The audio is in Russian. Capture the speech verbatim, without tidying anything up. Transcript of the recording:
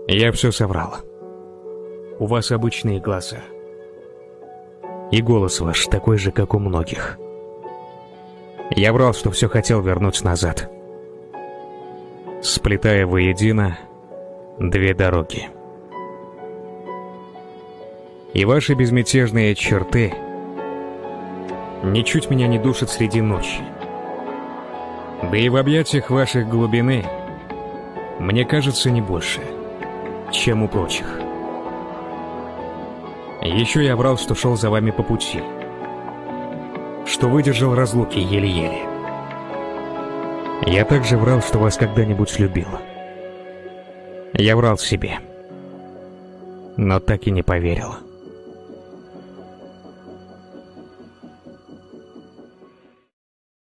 Я все соврал. У вас обычные глаза. И голос ваш такой же, как у многих. Я врал, что все хотел вернуть назад, сплетая воедино две дороги. И ваши безмятежные черты ничуть меня не душат среди ночи. Да и в объятиях ваших глубины, мне кажется, не больше, чем у прочих. Еще я врал, что шел за вами по пути, что выдержал разлуки еле-еле. Я также врал, что вас когда-нибудь любил. Я врал себе, но так и не поверил.